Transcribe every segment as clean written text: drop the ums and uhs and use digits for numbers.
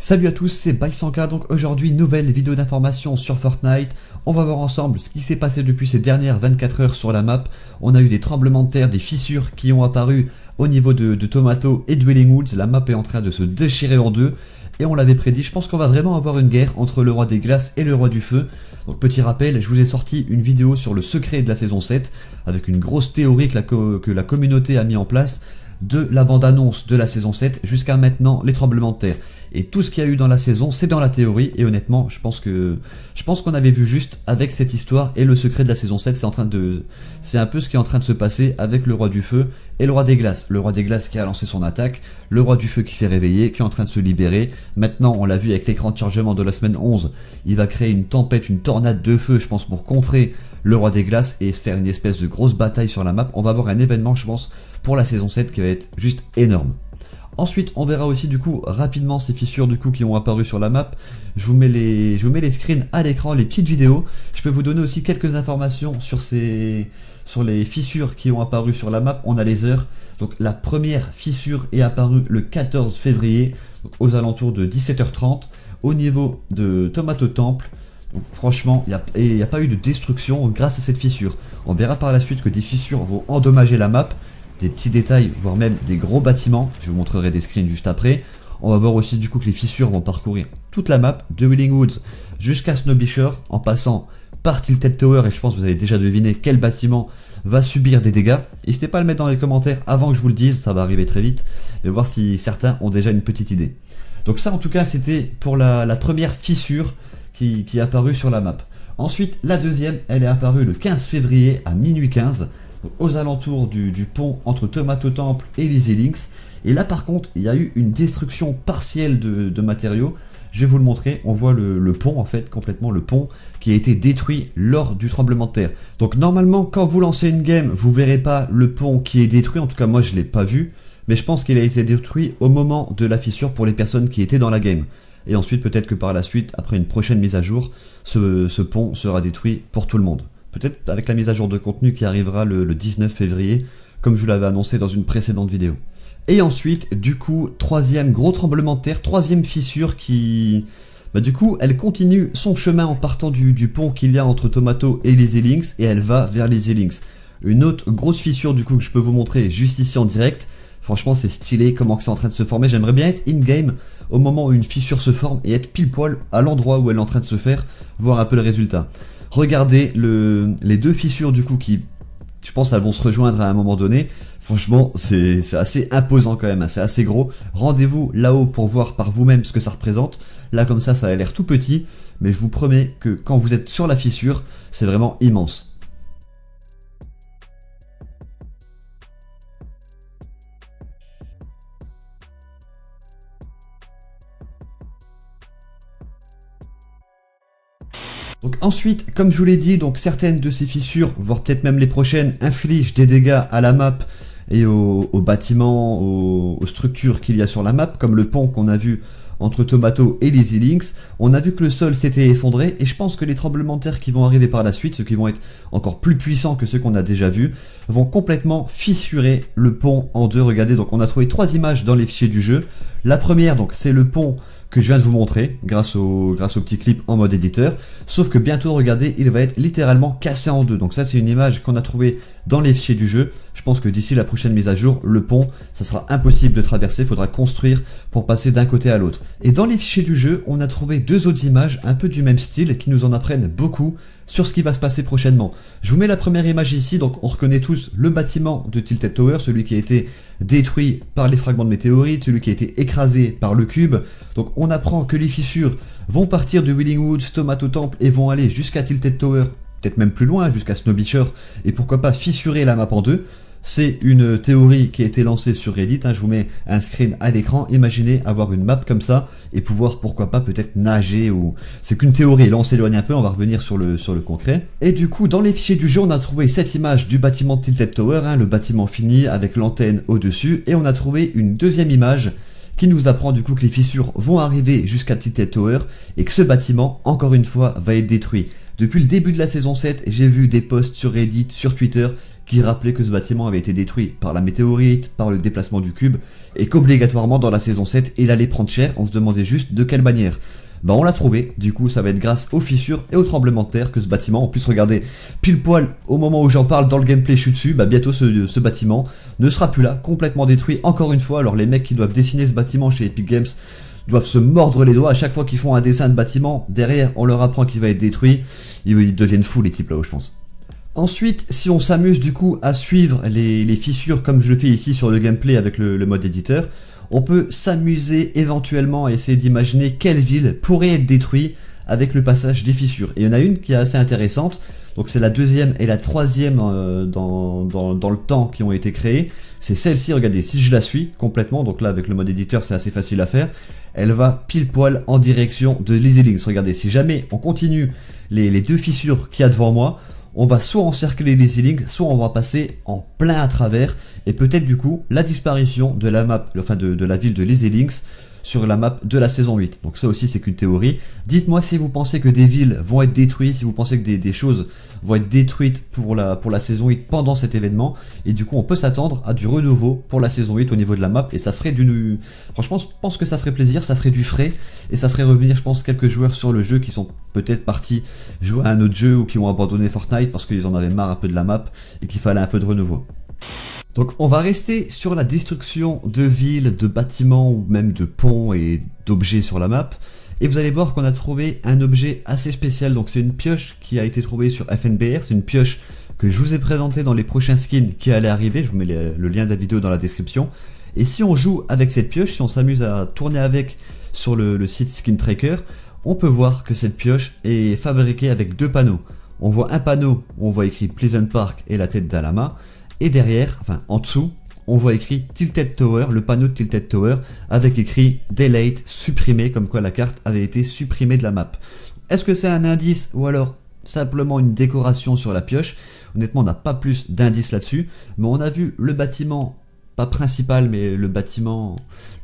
Salut à tous, c'est Bysanka. Donc aujourd'hui, nouvelle vidéo d'information sur Fortnite. On va voir ensemble ce qui s'est passé depuis ces dernières 24 heures sur la map. On a eu des tremblements de terre, des fissures qui ont apparu au niveau de Tomato et Dwelling Woods. La map est en train de se déchirer en deux. Et on l'avait prédit, je pense qu'on va vraiment avoir une guerre entre le roi des glaces et le roi du feu. Donc petit rappel, je vous ai sorti une vidéo sur le secret de la saison 7, avec une grosse théorie que la communauté a mis en place, de la bande-annonce de la saison 7 jusqu'à maintenant les tremblements de terre. Et tout ce qu'il y a eu dans la saison, c'est dans la théorie, et honnêtement, je pense qu'on avait vu juste avec cette histoire, et le secret de la saison 7, c'est un peu ce qui est en train de se passer avec le roi du feu et le roi des glaces. Le roi des glaces qui a lancé son attaque, le roi du feu qui s'est réveillé, qui est en train de se libérer. Maintenant, on l'a vu avec l'écran de chargement de la semaine 11, il va créer une tempête, une tornade de feu, je pense, pour contrer le roi des glaces et se faire une espèce de grosse bataille sur la map. On va avoir un événement, je pense, pour la saison 7 qui va être juste énorme. Ensuite, on verra aussi du coup rapidement ces fissures du coup qui ont apparu sur la map. Je vous mets les screens à l'écran, les petites vidéos. Je peux vous donner aussi quelques informations sur les fissures qui ont apparu sur la map. On a les heures. Donc la première fissure est apparue le 14 février, donc aux alentours de 17h30, au niveau de Tomato Temple. Donc franchement, il n'y a pas eu de destruction grâce à cette fissure. On verra par la suite que des fissures vont endommager la map. Des petits détails, voire même des gros bâtiments. Je vous montrerai des screens juste après. On va voir aussi du coup que les fissures vont parcourir toute la map, de Dwelling Woods jusqu'à Snowby Shore, en passant par Tilted Tower, et je pense que vous avez déjà deviné quel bâtiment va subir des dégâts. N'hésitez pas à le mettre dans les commentaires avant que je vous le dise, ça va arriver très vite, et voir si certains ont déjà une petite idée. Donc ça en tout cas c'était pour la première fissure qui est apparue sur la map. Ensuite la deuxième, elle est apparue le 15 février à minuit 15, aux alentours du pont entre Tomato Temple et Lazy Links. Et là par contre il y a eu une destruction partielle de matériaux. Je vais vous le montrer, on voit le pont en fait, complètement le pont qui a été détruit lors du tremblement de terre. Donc normalement quand vous lancez une game, vous verrez pas le pont qui est détruit, en tout cas moi je l'ai pas vu, mais je pense qu'il a été détruit au moment de la fissure pour les personnes qui étaient dans la game. Et ensuite peut-être que par la suite, après une prochaine mise à jour, ce pont sera détruit pour tout le monde. Peut-être avec la mise à jour de contenu qui arrivera le 19 février, comme je vous l'avais annoncé dans une précédente vidéo. Et ensuite, du coup, troisième gros tremblement de terre, troisième fissure qui... du coup, elle continue son chemin en partant du pont qu'il y a entre Tomato et Lazy Links, et elle va vers Lazy Links. Une autre grosse fissure du coup que je peux vous montrer juste ici en direct. Franchement, c'est stylé comment c'est en train de se former. J'aimerais bien être in-game au moment où une fissure se forme et être pile poil à l'endroit où elle est en train de se faire, voir un peu le résultat. Regardez les deux fissures du coup qui, je pense, elles vont se rejoindre à un moment donné. Franchement, c'est assez imposant quand même, hein, c'est assez gros. Rendez-vous là-haut pour voir par vous-même ce que ça représente. Là comme ça a l'air tout petit, mais je vous promets que quand vous êtes sur la fissure, c'est vraiment immense. Donc ensuite, comme je vous l'ai dit, donc certaines de ces fissures, voire peut-être même les prochaines, infligent des dégâts à la map et aux bâtiments, aux structures qu'il y a sur la map, comme le pont qu'on a vu entre Tomato et Lazy Links. On a vu que le sol s'était effondré, et je pense que les tremblements de terre qui vont arriver par la suite, ceux qui vont être encore plus puissants que ceux qu'on a déjà vus, vont complètement fissurer le pont en deux. Regardez, donc on a trouvé 3 images dans les fichiers du jeu. La première, donc c'est le pont que je viens de vous montrer grâce au petit clip en mode éditeur, sauf que bientôt, regardez, il va être littéralement cassé en deux. Donc ça c'est une image qu'on a trouvée dans les fichiers du jeu. Je pense que d'ici la prochaine mise à jour, le pont, ça sera impossible de traverser, il faudra construire pour passer d'un côté à l'autre. Et dans les fichiers du jeu, on a trouvé 2 autres images un peu du même style qui nous en apprennent beaucoup sur ce qui va se passer prochainement. Je vous mets la première image ici, donc on reconnaît tous le bâtiment de Tilted Tower, celui qui a été détruit par les fragments de météorites, celui qui a été écrasé par le cube. Donc on apprend que les fissures vont partir de Dwelling Woods, Tomato Temple et vont aller jusqu'à Tilted Tower, peut-être même plus loin, jusqu'à Snowby Shore, et pourquoi pas fissurer la map en deux. C'est une théorie qui a été lancée sur Reddit, hein, je vous mets un screen à l'écran. Imaginez avoir une map comme ça et pouvoir pourquoi pas peut-être nager, ou... C'est qu'une théorie, là on s'éloigne un peu, on va revenir sur le concret. Et du coup dans les fichiers du jeu on a trouvé cette image du bâtiment de Tilted Tower, hein, le bâtiment fini avec l'antenne au-dessus, et on a trouvé une deuxième image qui nous apprend du coup que les fissures vont arriver jusqu'à Tilted Tower et que ce bâtiment, encore une fois, va être détruit. Depuis le début de la saison 7, j'ai vu des posts sur Reddit, sur Twitter, qui rappelait que ce bâtiment avait été détruit par la météorite, par le déplacement du cube, et qu'obligatoirement dans la saison 7, il allait prendre cher. On se demandait juste de quelle manière. Bah on l'a trouvé, du coup ça va être grâce aux fissures et aux tremblements de terre que ce bâtiment, en plus regardez, pile poil au moment où j'en parle dans le gameplay je suis dessus, bah bientôt ce bâtiment ne sera plus là, complètement détruit encore une fois. Alors les mecs qui doivent dessiner ce bâtiment chez Epic Games doivent se mordre les doigts à chaque fois qu'ils font un dessin de bâtiment, derrière on leur apprend qu'il va être détruit, ils deviennent fous les types là-haut je pense. Ensuite, si on s'amuse du coup à suivre les fissures comme je le fais ici sur le gameplay avec le mode éditeur, on peut s'amuser éventuellement à essayer d'imaginer quelle ville pourrait être détruite avec le passage des fissures. Et il y en a une qui est assez intéressante, donc c'est la deuxième et la troisième dans le temps qui ont été créées. C'est celle-ci, regardez, si je la suis complètement, donc là avec le mode éditeur c'est assez facile à faire, elle va pile poil en direction de l'Easy Links. Regardez, si jamais on continue les deux fissures qu'il y a devant moi, on va soit encercler les Links, soit on va passer en plein à travers, et peut-être du coup la disparition de la map, enfin de la ville de Easy Links sur la map de la saison 8. Donc ça aussi c'est qu'une théorie. Dites-moi si vous pensez que des villes vont être détruites, si vous pensez que des choses vont être détruites pour la saison 8 pendant cet événement, et du coup on peut s'attendre à du renouveau pour la saison 8 au niveau de la map, et ça ferait du... Franchement je pense que ça ferait plaisir, ça ferait du frais, et ça ferait revenir je pense quelques joueurs sur le jeu qui sont peut-être partis jouer à un autre jeu ou qui ont abandonné Fortnite parce qu'ils en avaient marre un peu de la map et qu'il fallait un peu de renouveau. Donc on va rester sur la destruction de villes, de bâtiments ou même de ponts et d'objets sur la map. Et vous allez voir qu'on a trouvé un objet assez spécial. Donc c'est une pioche qui a été trouvée sur FNBR. C'est une pioche que je vous ai présentée dans les prochains skins qui allaient arriver. Je vous mets le lien de la vidéo dans la description. Et si on joue avec cette pioche, si on s'amuse à tourner avec sur le site Skin Tracker, on peut voir que cette pioche est fabriquée avec deux panneaux. On voit un panneau où on voit écrit Pleasant Park et la tête d'Alama. Et derrière, enfin en dessous, on voit écrit Tilted Tower, le panneau de Tilted Tower, avec écrit Delete, supprimé, comme quoi la carte avait été supprimée de la map. Est-ce que c'est un indice ou alors simplement une décoration sur la pioche? Honnêtement, on n'a pas plus d'indices là-dessus, mais on a vu le bâtiment, pas principal, mais le bâtiment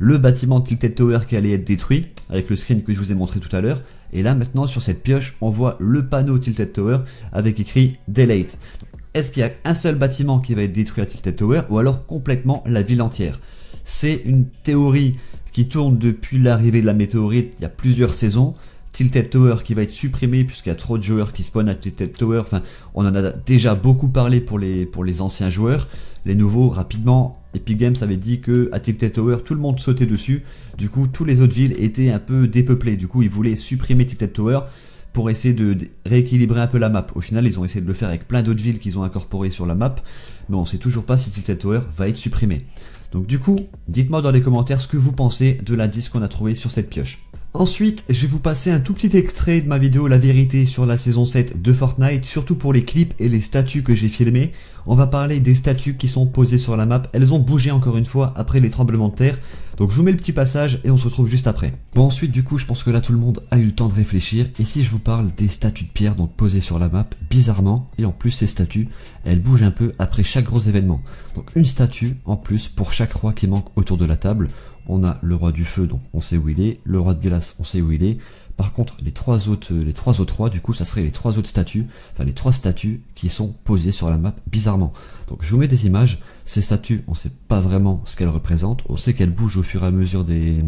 Tilted Tower qui allait être détruit, avec le screen que je vous ai montré tout à l'heure. Et là, maintenant, sur cette pioche, on voit le panneau Tilted Tower avec écrit Delete. Est-ce qu'il y a un seul bâtiment qui va être détruit à Tilted Tower ou alors complètement la ville entière? C'est une théorie qui tourne depuis l'arrivée de la météorite il y a plusieurs saisons. Tilted Tower qui va être supprimé puisqu'il y a trop de joueurs qui spawnent à Tilted Tower. Enfin, on en a déjà beaucoup parlé pour les anciens joueurs. Les nouveaux, rapidement, Epic Games avait dit que à Tilted Tower, tout le monde sautait dessus. Du coup, toutes les autres villes étaient un peu dépeuplées. Du coup, ils voulaient supprimer Tilted Tower pour essayer de rééquilibrer un peu la map. Au final, ils ont essayé de le faire avec plein d'autres villes qu'ils ont incorporées sur la map, mais on ne sait toujours pas si Tilted Tower va être supprimé. Donc du coup, dites-moi dans les commentaires ce que vous pensez de l'indice qu'on a trouvé sur cette pioche. Ensuite, je vais vous passer un tout petit extrait de ma vidéo La vérité sur la saison 7 de Fortnite, surtout pour les clips et les statues que j'ai filmées. On va parler des statues qui sont posées sur la map. Elles ont bougé encore une fois après les tremblements de terre. Donc je vous mets le petit passage et on se retrouve juste après. Bon ensuite du coup je pense que là tout le monde a eu le temps de réfléchir. Et si je vous parle des statues de pierre donc posées sur la map, bizarrement, et en plus ces statues, elles bougent un peu après chaque gros événement. Donc une statue en plus pour chaque roi qui manque autour de la table. On a le roi du feu, donc on sait où il est, le roi de glace, on sait où il est. Par contre, les trois autres rois, du coup, ça serait les trois autres statues, enfin les trois statues qui sont posées sur la map, bizarrement. Donc je vous mets des images, ces statues, on sait pas vraiment ce qu'elles représentent, on sait qu'elles bougent au fur et à mesure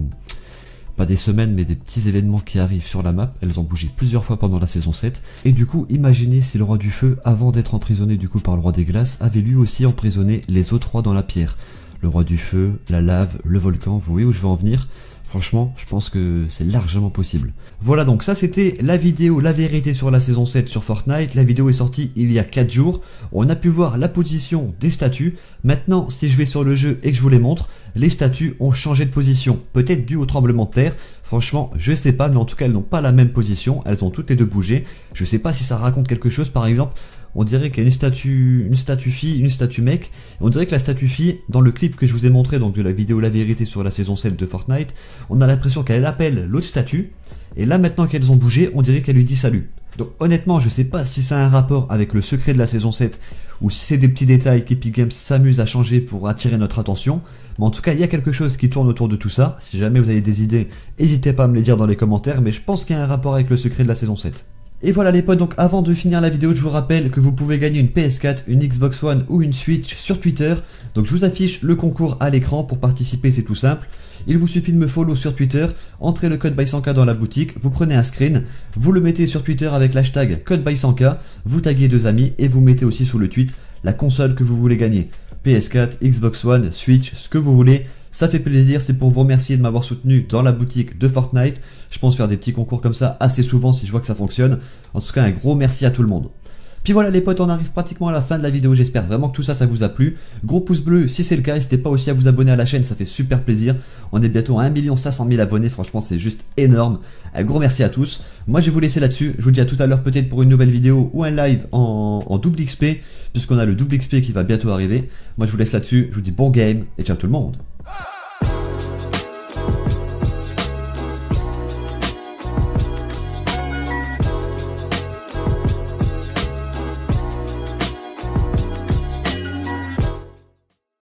pas des semaines, mais des petits événements qui arrivent sur la map. Elles ont bougé plusieurs fois pendant la saison 7. Et du coup, imaginez si le roi du feu, avant d'être emprisonné du coup par le roi des glaces, avait lui aussi emprisonné les autres rois dans la pierre. Le roi du feu, la lave, le volcan, vous voyez où je veux en venir? Franchement, je pense que c'est largement possible. Voilà, donc ça c'était la vidéo La vérité sur la saison 7 sur Fortnite. La vidéo est sortie il y a 4 jours. On a pu voir la position des statues. Maintenant, si je vais sur le jeu et que je vous les montre, les statues ont changé de position. Peut-être dû au tremblement de terre. Franchement, je sais pas, mais en tout cas, elles n'ont pas la même position. Elles ont toutes les deux bougé. Je sais pas si ça raconte quelque chose, par exemple. On dirait qu'il y a une statue fille, une statue mec. On dirait que la statue fille, dans le clip que je vous ai montré, donc de la vidéo La vérité sur la saison 7 de Fortnite, on a l'impression qu'elle appelle l'autre statue. Et là, maintenant qu'elles ont bougé, on dirait qu'elle lui dit salut. Donc honnêtement, je sais pas si ça a un rapport avec le secret de la saison 7, ou si c'est des petits détails qu'Epic Games s'amuse à changer pour attirer notre attention. Mais en tout cas, il y a quelque chose qui tourne autour de tout ça. Si jamais vous avez des idées, n'hésitez pas à me les dire dans les commentaires, mais je pense qu'il y a un rapport avec le secret de la saison 7. Et voilà les potes, donc avant de finir la vidéo, je vous rappelle que vous pouvez gagner une PS4, une Xbox One ou une Switch sur Twitter. Donc je vous affiche le concours à l'écran. Pour participer, c'est tout simple. Il vous suffit de me follow sur Twitter, entrez le code by100k dans la boutique, vous prenez un screen, vous le mettez sur Twitter avec l'hashtag code by100k, vous taguez 2 amis et vous mettez aussi sous le tweet la console que vous voulez gagner. PS4, Xbox One, Switch, ce que vous voulez. Ça fait plaisir, c'est pour vous remercier de m'avoir soutenu dans la boutique de Fortnite. Je pense faire des petits concours comme ça assez souvent si je vois que ça fonctionne. En tout cas, un gros merci à tout le monde. Puis voilà les potes, on arrive pratiquement à la fin de la vidéo, j'espère vraiment que tout ça, ça vous a plu. Gros pouce bleu si c'est le cas, n'hésitez pas aussi à vous abonner à la chaîne, ça fait super plaisir. On est bientôt à 1 500 000 abonnés, franchement c'est juste énorme. Un gros merci à tous. Moi je vais vous laisser là-dessus, je vous dis à tout à l'heure peut-être pour une nouvelle vidéo ou un live en double XP, puisqu'on a le double XP qui va bientôt arriver. Moi je vous laisse là-dessus, je vous dis bon game et ciao tout le monde.